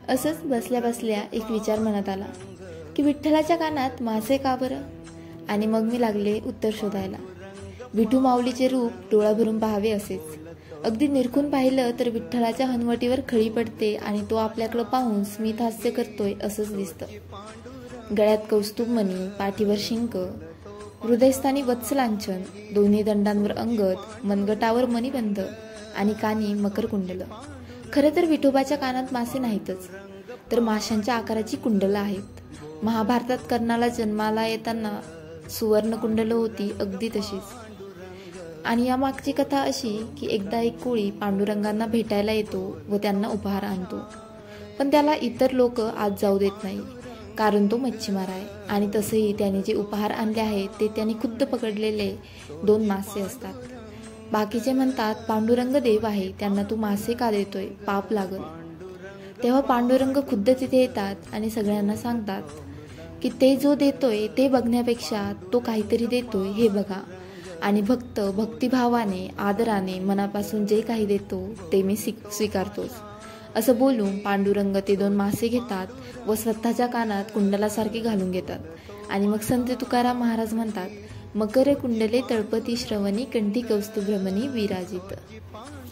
असंच बसल्या बसल्या एक विचार मनात आला की विठ्ठलाच्या कानात मासे का बरं. आणि मग मी लागले उत्तर शोधायला. विठू माऊलीचे रूप डोळा भरून पाहावे असेच. अगदी निरखून पाहिलं तर विठ्ठलाच्या हनुवटीवर खळी पडते आणि तो आपल्याकडं पाहून स्मित हास्य करतोय असंच दिसतं. गळ्यात कौस्तुभ मणी, पाठीवर शिंक, हृदयस्थानी वत्सलांछन, दोन्ही दंडांवर अंगद, मनगटावर मणिबंध आणि कानी मकरकुंडल. खरं तर विठोबाच्या कानात मासे नाहीतच, तर माशांच्या आकाराची कुंडलं आहेत. महाभारतात कर्णाला जन्माला येताना सुवर्ण कुंडलं होती अगदी तशीच. आणि या मागची कथा अशी की एकदा एक कोळी पांडुरंगांना भेटायला येतो व त्यांना उपहार आणतो. पण त्याला इतर लोक आत जाऊ देत नाही, कारण तो मच्छीमार आहे. आणि तसंही त्याने जे उपहार आणले आहेत ते त्याने खुद्द पकडलेले 2 मासे असतात. बाकीचे म्हणतात पांडुरंग देव आहे, त्यांना तू मासे का देतोय, पाप लागल. तेव्हा पांडुरंग खुद्द तिथे येतात आणि सगळ्यांना सांगतात की ते जो देतोय ते बघण्यापेक्षा तो काहीतरी देतोय हे बघा. आणि भक्त भक्तिभावाने आदराने मनापासून जे काही देतो ते मी स्वीकारतोच. असं बोलून पांडुरंग ते 2 मासे घेतात व स्वतःच्या कानात कुंडलासारखे घालून घेतात. आणि मग संत तुकाराम महाराज म्हणतात, मकर कुंडले तळपती श्रवणी कंठी कौस्तुभ्रमणी विराजित.